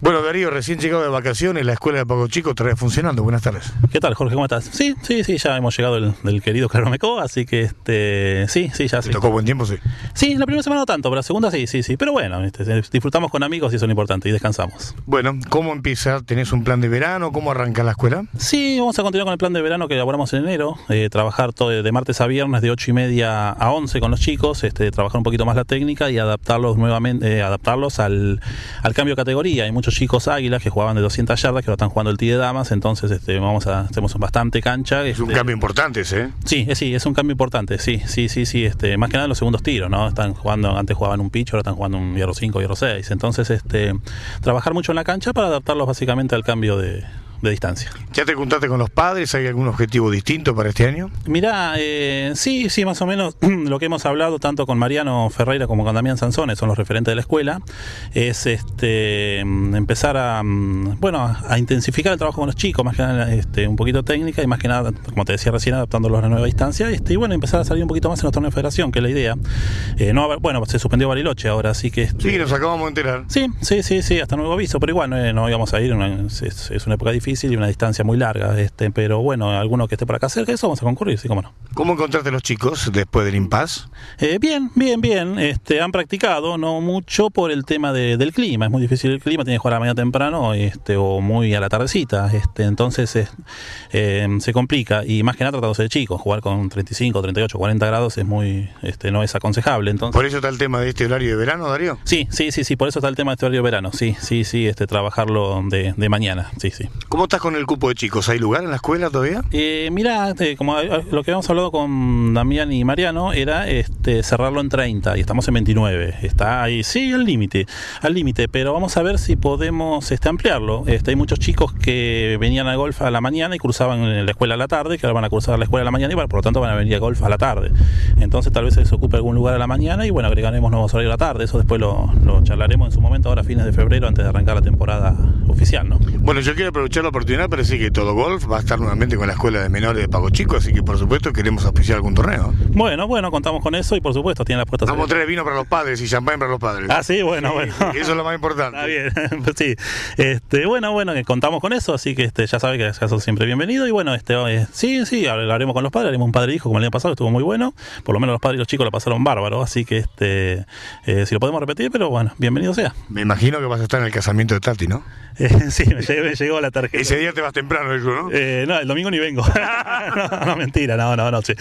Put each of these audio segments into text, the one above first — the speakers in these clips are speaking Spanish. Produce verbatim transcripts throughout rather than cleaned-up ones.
Bueno, Darío, recién llegado de vacaciones, la escuela de Pago Chico todavía funcionando. Buenas tardes. ¿Qué tal, Jorge? ¿Cómo estás? Sí, sí, sí, ya hemos llegado del, del querido Claromecó, así que este, sí, sí, ya ¿Te sí. tocó buen tiempo, sí? Sí, la primera semana no tanto, pero la segunda sí, sí, sí. Pero bueno, este, disfrutamos con amigos y eso es lo importante, y descansamos. Bueno, ¿cómo empieza? ¿Tenés un plan de verano? ¿Cómo arranca la escuela? Sí, vamos a continuar con el plan de verano que elaboramos en enero, eh, trabajar todo de martes a viernes de ocho y media a once con los chicos, este, trabajar un poquito más la técnica y adaptarlos nuevamente, eh, adaptarlos al, al cambio de categoría. Hay muchos chicos águilas que jugaban de doscientas yardas, que ahora están jugando el T de damas, entonces este, vamos a, hacemos bastante cancha. Es un este, cambio importante ese, ¿eh? Sí, es, sí, es un cambio importante, sí, sí, sí, sí, este, más que nada en los segundos tiros, ¿no? Están jugando, antes jugaban un pitch, ahora están jugando un hierro cinco, hierro seis, entonces este, trabajar mucho en la cancha para adaptarlos básicamente al cambio de, de distancia. ¿Ya te contaste con los padres? ¿Hay algún objetivo distinto para este año? Mirá, eh, sí, sí, más o menos lo que hemos hablado tanto con Mariano Ferreira como con Damián Sanzones, son los referentes de la escuela, es este empezar a, bueno, a intensificar el trabajo con los chicos, más que nada este, un poquito técnica y más que nada, como te decía recién, adaptándolos a la nueva distancia, este, y bueno, empezar a salir un poquito más en los torneos de federación, que es la idea. Eh, no, bueno, se suspendió Bariloche ahora, así que... Este, sí, nos acabamos de enterar. Sí, sí, sí, sí, hasta nuevo aviso, pero igual no, no íbamos a ir, una, es, es una época difícil y una distancia muy larga, este, pero bueno, alguno que esté por acá cerca, eso vamos a concurrir, sí, cómo no. ¿Cómo encontraste a los chicos después del impasse? Eh, bien, bien, bien, este, han practicado, no mucho por el tema de, del clima, es muy difícil el clima, tiene que jugar a la mañana temprano este, o muy a la tardecita, este, entonces es, eh, se complica, y más que nada tratándose de chicos, jugar con treinta y cinco, treinta y ocho, cuarenta grados es muy, este, no es aconsejable. Entonces, ¿por eso está el tema de este horario de verano, Darío? Sí, sí, sí, sí, por eso está el tema de este horario de verano, sí, sí, sí, este, trabajarlo de, de mañana, sí, sí. ¿Cómo estás con el cupo de chicos? ¿Hay lugar en la escuela todavía? Eh, mira, este, como lo que habíamos hablado con Damián y Mariano era este, cerrarlo en treinta y estamos en veintinueve. Está ahí, sí, al límite, al límite, pero vamos a ver si podemos este, ampliarlo. Este, hay muchos chicos que venían al golf a la mañana y cruzaban en la escuela a la tarde, que ahora van a cruzar la escuela a la mañana y por lo tanto van a venir a golf a la tarde. Entonces tal vez se desocupe algún lugar a la mañana y bueno, agregaremos nuevos horarios a la tarde. Eso después lo, lo charlaremos en su momento, ahora a fines de febrero, antes de arrancar la temporada oficial, ¿no? Bueno, yo quiero aprovechar la oportunidad para decir que Todo Golf va a estar nuevamente con la escuela de menores de Pago Chico, así que por supuesto queremos auspiciar algún torneo. Bueno, bueno, contamos con eso y por supuesto tienen las puertas. Vamos a traer vino para los padres y champán para los padres. Ah, sí, bueno, sí, bueno. Eso es lo más importante. Está bien, pues sí. Este, bueno, bueno, contamos con eso, así que este, ya sabe que son siempre bienvenidos y bueno, este, eh, sí, sí, hablaremos con los padres, haremos un padre e hijo como el año pasado, estuvo muy bueno, por lo menos los padres y los chicos lo pasaron bárbaro, así que este, eh, si lo podemos repetir, pero bueno, bienvenido sea. Me imagino que vas a estar en el casamiento de Tati, ¿no? Eh, sí, me llegó, me llegó la tarjeta. Ese día te vas temprano, ¿no? Eh, no, el domingo ni vengo. no, no, mentira, no, no, no. Sí.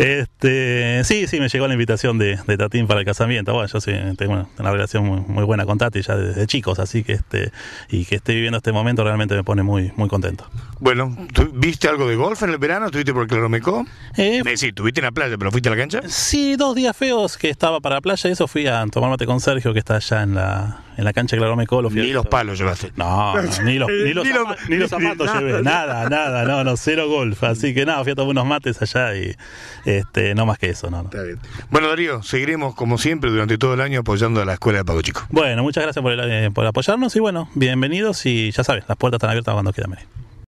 Este, sí, sí, me llegó la invitación de, de Tatín para el casamiento. Bueno, yo sí, tengo una, una relación muy, muy buena con Tati ya desde chicos, así que este, y que esté viviendo este momento realmente me pone muy, muy contento. Bueno, ¿tú viste algo de golf en el verano? ¿Estuviste por el Claromecó? Eh, eh, sí, estuviste en la playa, pero ¿fuiste a la cancha? Sí, dos días feos que estaba para la playa y eso fui a tomar mate con Sergio, que está allá en la, en la cancha de Claromecó. Lo ni los palos llevaste. No, no, ni los, ni los, ni zapatos, los, ni los zapatos nada, llevé, nada, nada, no, no, cero golf, así que nada, fui a tomar unos mates allá y este, no más que eso, no, no. Está bien. Bueno, Darío, seguiremos como siempre durante todo el año apoyando a la escuela de Pago Chico. Bueno, muchas gracias por, el, eh, por apoyarnos y bueno, bienvenidos y ya sabes, las puertas están abiertas cuando quieran venir.